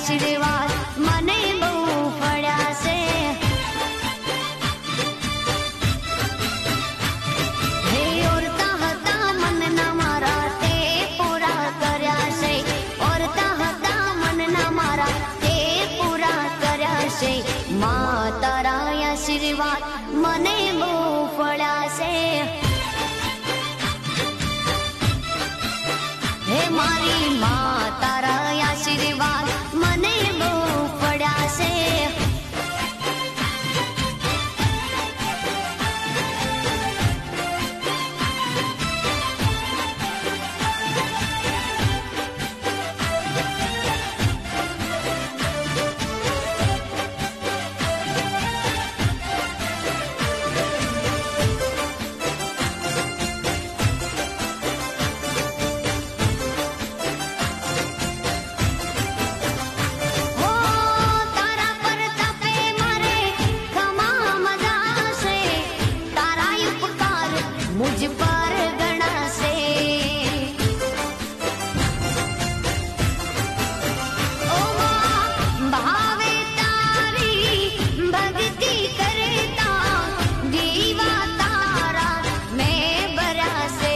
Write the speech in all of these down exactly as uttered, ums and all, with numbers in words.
आशीर्वाद मने बहु फळ्या से। हे ओरता हता मन ना मारा ते पूरा कर्या से। ओरता हता मन ना मारा ते पूरा कर्या से। मां तारा आशीर्वाद मने बहु फळ्या से। हे मारी मां तारा आशीर्वाद मने बहु फळ्या से। मुझ पर गणा से। ओ मां भावे तारी भक्ति करता दीवा तारा मैं बरा से।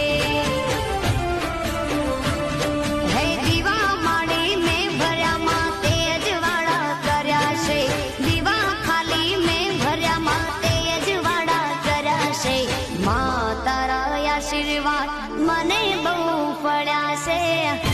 है दीवा माड़ी में भर्या मां तेज वाड़ा कर्या से। दीवा खाली में भर्या मां तेज वाड़ा कर्या से। मां तारा आशीर्वाद मने बहु फळ्या से।